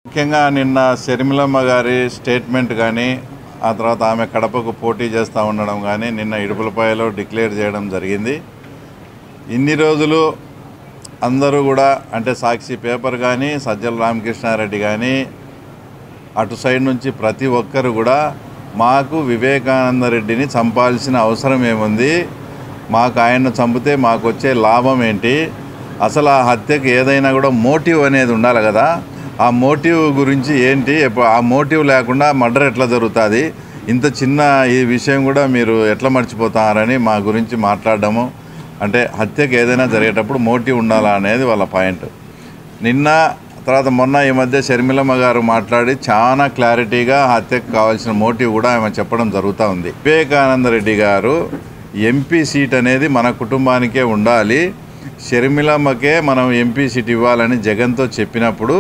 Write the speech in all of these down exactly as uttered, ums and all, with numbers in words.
ముఖ్యంగా నిన్న షర్మిలమ్మ గారి స్టేట్మెంట్ కానీ ఆ తర్వాత ఆమె కడపకు పోటీ చేస్తూ ఉండడం కానీ నిన్న ఇడుపులపాయలో డిక్లేర్ చేయడం జరిగింది. ఇన్ని రోజులు అందరూ కూడా అంటే సాక్షి పేపర్ కానీ సజ్జల రామకృష్ణారెడ్డి కానీ అటు సైడ్ నుంచి ప్రతి ఒక్కరు కూడా మాకు వివేకానంద రెడ్డిని చంపాల్సిన అవసరం ఏముంది, మాకు ఆయన్ను చంపితే మాకు వచ్చే లాభం ఏంటి, అసలు ఆ హత్యకు ఏదైనా కూడా మోటివ్ అనేది ఉండాలి కదా, ఆ మోటివ్ గురించి ఏంటి, ఆ మోటివ్ లేకుండా మర్డర్ ఎట్లా జరుగుతుంది, ఇంత చిన్న ఈ విషయం కూడా మీరు ఎట్లా మర్చిపోతారని మా గురించి మాట్లాడడము. అంటే హత్యకు ఏదైనా జరిగేటప్పుడు మోటివ్ ఉండాలా అనేది వాళ్ళ పాయింట్. నిన్న తర్వాత మొన్న ఈ మధ్య షర్మిలమ్మ గారు మాట్లాడి చాలా క్లారిటీగా హత్యకు కావాల్సిన మోటివ్ కూడా ఆమె చెప్పడం జరుగుతూ ఉంది. వివేకానంద రెడ్డి గారు ఎంపీ సీట్ అనేది మన కుటుంబానికే ఉండాలి, షర్మిలమ్మకే మనం ఎంపీ సీట్ ఇవ్వాలని జగన్తో చెప్పినప్పుడు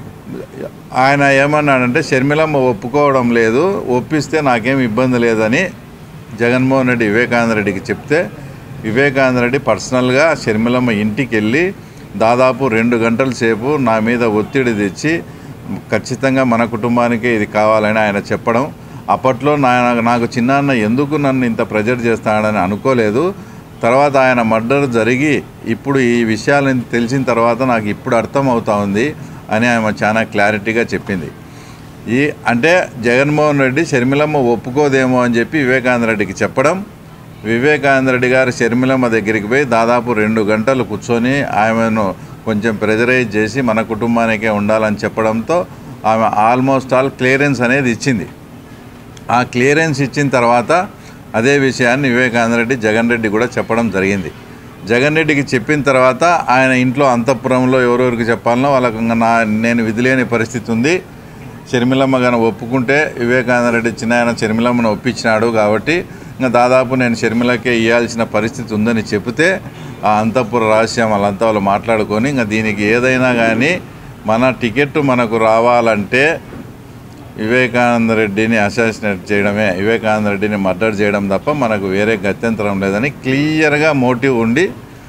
ఆయన ఏమన్నాడంటే షర్మిలమ్మ ఒప్పుకోవడం లేదు, ఒప్పిస్తే నాకేం ఇబ్బంది లేదని జగన్మోహన్ రెడ్డి వివేకానంద రెడ్డికి చెప్తే వివేకానంద రెడ్డి పర్సనల్గా షర్మిలమ్మ ఇంటికి వెళ్ళి దాదాపు రెండు గంటల సేపు నా మీద ఒత్తిడి తెచ్చి ఖచ్చితంగా మన కుటుంబానికే ఇది కావాలని ఆయన చెప్పడం. అప్పట్లో నా నాకు చిన్నాన్న ఎందుకు నన్ను ఇంత ప్రెజర్ చేస్తాడని అనుకోలేదు. తర్వాత ఆయన మర్డర్ జరిగి ఇప్పుడు ఈ విషయాలను తెలిసిన తర్వాత నాకు ఇప్పుడు అర్థం అవుతా ఉంది అని ఆమె చాలా క్లారిటీగా చెప్పింది. ఈ అంటే జగన్మోహన్ రెడ్డి షర్మిలమ్మ ఒప్పుకోదేమో అని చెప్పి వివేకానంద రెడ్డికి చెప్పడం, వివేకానంద రెడ్డి గారు షర్మిలమ్మ దగ్గరికి పోయి దాదాపు రెండు గంటలు కూర్చొని ఆమెను కొంచెం ప్రెజరైజ్ చేసి మన కుటుంబానికే ఉండాలని చెప్పడంతో ఆమె ఆల్మోస్ట్ ఆల్ క్లియరెన్స్ అనేది ఇచ్చింది. ఆ క్లియరెన్స్ ఇచ్చిన తర్వాత అదే విషయాన్ని వివేకానంద రెడ్డి జగన్ రెడ్డి కూడా చెప్పడం జరిగింది. జగన్ రెడ్డికి చెప్పిన తర్వాత ఆయన ఇంట్లో అంతఃపురంలో ఎవరెవరికి చెప్పాలనో వాళ్ళకు నా నేను విధిలేని పరిస్థితి ఉంది, షర్మిలమ్మ గాను ఒప్పుకుంటే వివేకానంద రెడ్డి చిన్న ఆయన షర్మిలమ్మను ఒప్పించినాడు కాబట్టి ఇంకా దాదాపు నేను షర్మిలకే ఇవ్వాల్సిన పరిస్థితి ఉందని చెబితే ఆ అంతఃపుర రహస్యం వాళ్ళంతా వాళ్ళు మాట్లాడుకొని ఇంకా దీనికి ఏదైనా కానీ మన టికెట్ మనకు రావాలంటే వివేకానంద రెడ్డిని అసాసినేట్ చేయడమే, వివేకానంద రెడ్డిని మర్డర్ చేయడం తప్ప మనకు వేరే గత్యంతరం లేదని క్లియర్గా మోటివ్ ఉండి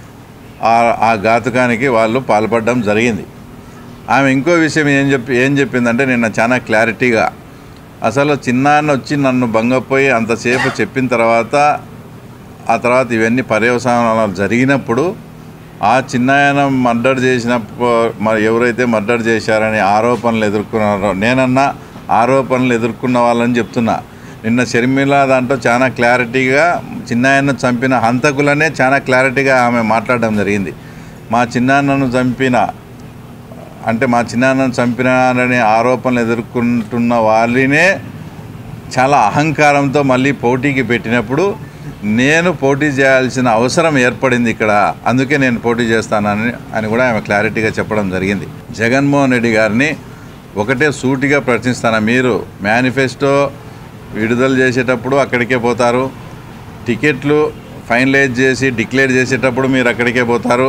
ఆ ఘాతుకానికి వాళ్ళు పాల్పడడం జరిగింది. ఆమె ఇంకో విషయం ఏం చెప్పి ఏం చెప్పిందంటే నిన్న చాలా క్లారిటీగా అసలు చిన్నాన్న వచ్చి నన్ను భంగపోయి అంతసేపు చెప్పిన తర్వాత ఆ తర్వాత ఇవన్నీ పర్యవసానాలు జరిగినప్పుడు ఆ చిన్నాయన మర్డర్ చేసినప్పుడు మరి ఎవరైతే మర్డర్ చేశారని ఆరోపణలు ఎదుర్కొన్నారో నేనన్నా ఆరోపణలు ఎదుర్కొన్న వాళ్ళని చెప్తున్నా. నిన్న షర్మిల దాంట్లో చాలా క్లారిటీగా చిన్నాయనను చంపిన హంతకులనే చాలా క్లారిటీగా ఆమె మాట్లాడడం జరిగింది. మా చిన్నాన్నను చంపిన అంటే మా చిన్నాన్నను చంపినారనే ఆరోపణలు ఎదుర్కొంటున్న వాళ్ళనే చాలా అహంకారంతో మళ్ళీ పోటీకి పెట్టినప్పుడు నేను పోటీ చేయాల్సిన అవసరం ఏర్పడింది ఇక్కడ, అందుకే నేను పోటీ చేస్తానని అని కూడా ఆమె క్లారిటీగా చెప్పడం జరిగింది. జగన్మోహన్ రెడ్డి గారిని ఒకటే సూటిగా ప్రశ్నిస్తాను, మీరు మేనిఫెస్టో విడుదల చేసేటప్పుడు అక్కడికే పోతారు, టికెట్లు ఫైనలైజ్ చేసి డిక్లేర్ చేసేటప్పుడు మీరు అక్కడికే పోతారు,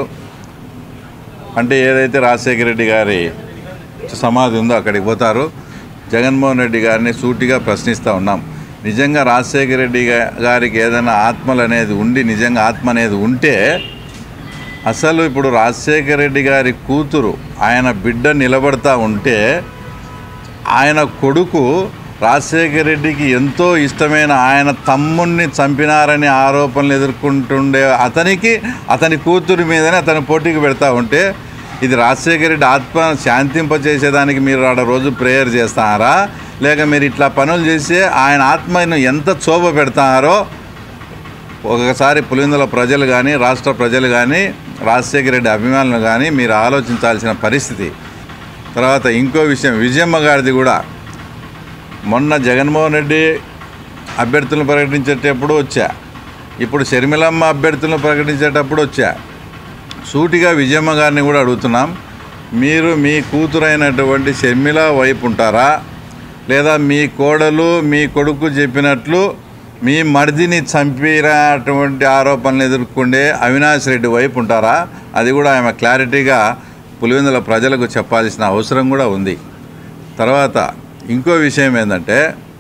అంటే ఏదైతే రాజశేఖర రెడ్డి గారి సమాధి ఉందో అక్కడికి పోతారు. జగన్మోహన్ రెడ్డి గారిని సూటిగా ప్రశ్నిస్తూ ఉన్నాం, నిజంగా రాజశేఖర రెడ్డి గారికి ఏదైనా ఆత్మలు అనేది ఉండి నిజంగా ఆత్మ అనేది ఉంటే అసలు ఇప్పుడు రాజశేఖర రెడ్డి గారి కూతురు ఆయన బిడ్డ నిలబడతా ఉంటే ఆయన కొడుకు రాజశేఖర రెడ్డికి ఎంతో ఇష్టమైన ఆయన తమ్ముణ్ణి చంపినారని ఆరోపణలు ఎదుర్కొంటుండే అతనికి అతని కూతురు మీదనే అతని పోటీకి పెడతా ఉంటే ఇది రాజశేఖర రెడ్డి ఆత్మ శాంతింపచేసేదానికి మీరు ఆడ రోజు ప్రేయర్ చేస్తారా, లేక మీరు ఇట్లా పనులు చేసి ఆయన ఆత్మను ఎంత శోభ పెడతారో ఒకసారి పులివెందుల ప్రజలు కానీ రాష్ట్ర ప్రజలు కానీ రాజశేఖర రెడ్డి అభిమానులు కానీ మీరు ఆలోచించాల్సిన పరిస్థితి. తర్వాత ఇంకో విషయం, విజయమ్మ గారిది కూడా మొన్న జగన్మోహన్ రెడ్డి అభ్యర్థులను ప్రకటించేటప్పుడు వచ్చా, ఇప్పుడు షర్మిలమ్మ అభ్యర్థులను ప్రకటించేటప్పుడు వచ్చా. సూటిగా విజయమ్మ గారిని కూడా అడుగుతున్నాం, మీరు మీ కూతురైనటువంటి షర్మిల వైపు ఉంటారా, లేదా మీ కోడలు మీ కొడుకు చెప్పినట్లు మీ మర్దిని చంపినటువంటి ఆరోపణలు ఎదుర్కొండే అవినాష్ రెడ్డి వైపు ఉంటారా, అది కూడా ఆమె క్లారిటీగా పులివెందుల ప్రజలకు చెప్పాల్సిన అవసరం కూడా ఉంది. తర్వాత ఇంకో విషయం ఏంటంటే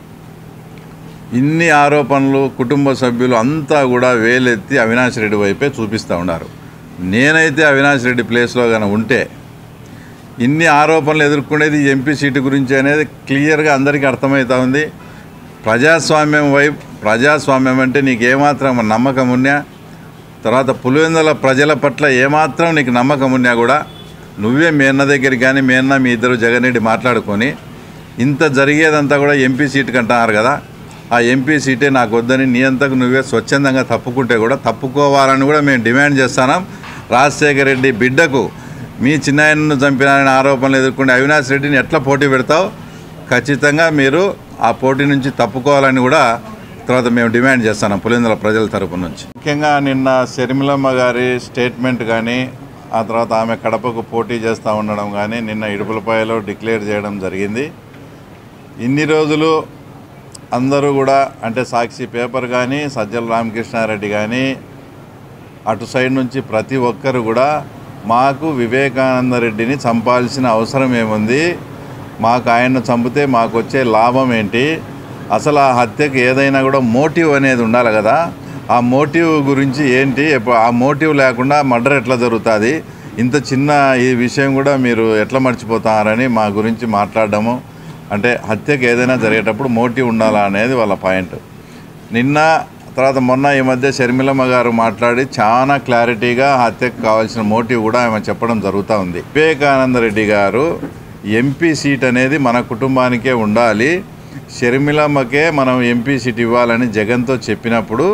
ఇన్ని ఆరోపణలు కుటుంబ సభ్యులు అంతా కూడా వేలెత్తి అవినాష్ రెడ్డి వైపే చూపిస్తూ ఉన్నారు. నేనైతే అవినాష్ రెడ్డి ప్లేస్లో కనుక ఉంటే ఇన్ని ఆరోపణలు ఎదుర్కొనేది ఎంపీ సీటు గురించి అనేది క్లియర్గా అందరికీ అర్థమవుతా ఉంది. ప్రజాస్వామ్యం వైపు ప్రజాస్వామ్యం అంటే నీకు ఏమాత్రం నమ్మకం ఉన్నా, తర్వాత పులివెందుల ప్రజల పట్ల ఏమాత్రం నీకు నమ్మకం ఉన్నా కూడా నువ్వే మీ అన్న దగ్గరికి కానీ మీ అన్న మీ ఇద్దరు జగన్ రెడ్డి మాట్లాడుకొని ఇంత జరిగేదంతా కూడా ఎంపీ సీటుకి అంటున్నారు కదా, ఆ ఎంపీ సీటే నాకు వద్దని నీ అంతకు నువ్వే స్వచ్ఛందంగా తప్పుకుంటే కూడా తప్పుకోవాలని కూడా మేము డిమాండ్ చేస్తున్నాం. రాజశేఖర రెడ్డి బిడ్డకు మీ చిన్నాయనను చంపినారని ఆరోపణలు ఎదుర్కొంటే అవినాష్ రెడ్డిని ఎట్లా పోటీ పెడతావు? ఖచ్చితంగా మీరు ఆ పోటీ నుంచి తప్పుకోవాలని కూడా తర్వాత మేము డిమాండ్ చేస్తున్నాం పులివెందుల ప్రజల తరపు నుంచి. ముఖ్యంగా నిన్న షర్మిలమ్మ గారి స్టేట్మెంట్ కానీ, ఆ తర్వాత ఆమె కడపకు పోటీ చేస్తూ ఉండడం కానీ నిన్న ఇడుపులపాయలో డిక్లేర్ చేయడం జరిగింది. ఇన్ని రోజులు అందరూ కూడా అంటే సాక్షి పేపర్ కానీ, సజ్జల రామకృష్ణారెడ్డి కానీ, అటు సైడ్ నుంచి ప్రతి ఒక్కరు కూడా మాకు వివేకానంద రెడ్డిని చంపాల్సిన అవసరం ఏముంది, మాకు ఆయన్ను చంపితే మాకు వచ్చే లాభం ఏంటి, అసలు ఆ హత్యకు ఏదైనా కూడా మోటివ్ అనేది ఉండాలి కదా, ఆ మోటివ్ గురించి ఏంటి, ఆ మోటివ్ లేకుండా మర్డర్ ఎట్లా జరుగుతుంది, ఇంత చిన్న ఈ విషయం కూడా మీరు ఎట్లా మర్చిపోతారని మా గురించి మాట్లాడడము. అంటే హత్యకు ఏదైనా జరిగేటప్పుడు మోటివ్ ఉండాలా అనేది వాళ్ళ పాయింట్. నిన్న తర్వాత మొన్న ఈ మధ్య షర్మిలమ్మ గారు మాట్లాడి చాలా క్లారిటీగా హత్యకు కావాల్సిన మోటివ్ కూడా ఆమె చెప్పడం జరుగుతూ ఉంది. వివేకానంద రెడ్డి గారు ఎంపీ సీట్ అనేది మన కుటుంబానికే ఉండాలి, షర్మిలమ్మకే మనం ఎంపీ సీట్ ఇవ్వాలని జగన్తో చెప్పినప్పుడు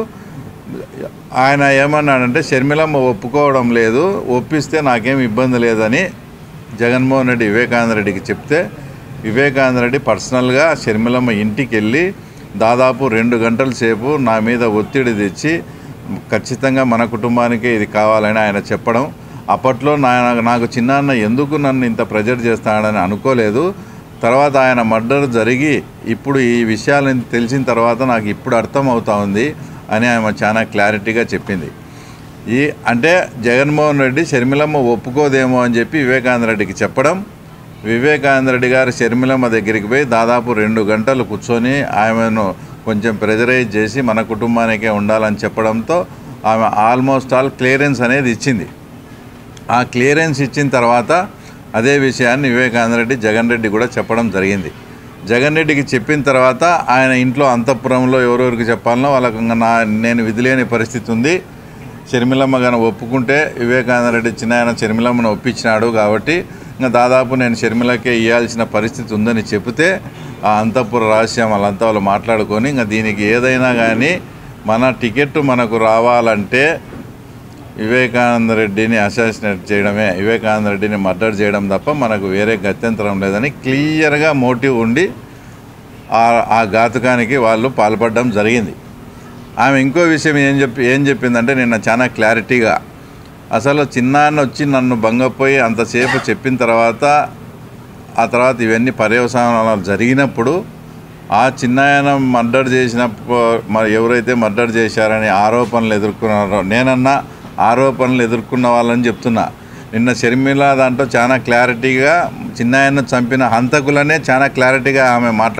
ఆయన ఏమన్నాడంటే షర్మిలమ్మ ఒప్పుకోవడం లేదు, ఒప్పిస్తే నాకేం ఇబ్బంది లేదని జగన్మోహన్ రెడ్డి వివేకానంద రెడ్డికి చెప్తే వివేకానంద రెడ్డి పర్సనల్గా షర్మిలమ్మ ఇంటికి వెళ్ళి దాదాపు రెండు గంటల సేపు నా మీద ఒత్తిడి తెచ్చి ఖచ్చితంగా మన కుటుంబానికే ఇది కావాలని ఆయన చెప్పడం. అప్పట్లో నా నాకు చిన్నాన్న ఎందుకు నన్ను ఇంత ప్రెజర్ చేస్తాడని అనుకోలేదు. తర్వాత ఆయన మర్డర్ జరిగి ఇప్పుడు ఈ విషయాలను తెలిసిన తర్వాత నాకు ఇప్పుడు అర్థం అవుతా ఉంది అని ఆమె చాలా క్లారిటీగా చెప్పింది. ఈ అంటే జగన్మోహన్ రెడ్డి షర్మిలమ్మ ఒప్పుకోదేమో అని చెప్పి వివేకానంద రెడ్డికి చెప్పడం, వివేకానంద రెడ్డి గారు షర్మిలమ్మ దగ్గరికి పోయి దాదాపు రెండు గంటలు కూర్చొని ఆమెను కొంచెం ప్రెజరైజ్ చేసి మన కుటుంబానికే ఉండాలని చెప్పడంతో ఆమె ఆల్మోస్ట్ ఆల్ క్లియరెన్స్ అనేది ఇచ్చింది. ఆ క్లియరెన్స్ ఇచ్చిన తర్వాత అదే విషయాన్ని వివేకానంద రెడ్డి జగన్ రెడ్డి కూడా చెప్పడం జరిగింది. జగన్ రెడ్డికి చెప్పిన తర్వాత ఆయన ఇంట్లో అంతఃపురంలో ఎవరెవరికి చెప్పాలనో వాళ్ళకు నా నేను విధిలేని పరిస్థితి ఉంది, షర్మిలమ్మ గాను ఒప్పుకుంటే వివేకానంద రెడ్డి చిన్నాయన షర్మిలమ్మను ఒప్పించినాడు కాబట్టి ఇంకా దాదాపు నేను షర్మిలకే ఇవ్వాల్సిన పరిస్థితి ఉందని చెబితే ఆ అంతఃపుర రహస్యం వాళ్ళంతా వాళ్ళు మాట్లాడుకొని ఇంకా దీనికి ఏదైనా కానీ మన టికెట్ మనకు రావాలంటే వివేకానంద రెడ్డిని అసాసినేట్ చేయడమే, వివేకానంద రెడ్డిని మర్డర్ చేయడం తప్ప మనకు వేరే గత్యంతరం లేదని క్లియర్గా మోటివ్ ఉండి ఆ ఘాతుకానికి వాళ్ళు పాల్పడడం జరిగింది. ఆమె ఇంకో విషయం ఏం చెప్పి ఏం చెప్పిందంటే నిన్న చాలా క్లారిటీగా అసలు చిన్నాన్న వచ్చి నన్ను భంగపోయి అంతసేపు చెప్పిన తర్వాత ఆ తర్వాత ఇవన్నీ పర్యవసానాలు జరిగినప్పుడు ఆ చిన్నాయన మర్డర్ చేసినప్పుడు మరి ఎవరైతే మర్డర్ చేశారని ఆరోపణలు ఎదుర్కొన్నారో నేనన్నా ఆరోపణలు ఎదుర్కొన్న వాళ్ళని చెప్తున్నా. నిన్న షర్మిల దాంట్లో చాలా క్లారిటీగా చిన్నాయన్ను చంపిన హంతకులనే చాలా క్లారిటీగా ఆమె మాట్లా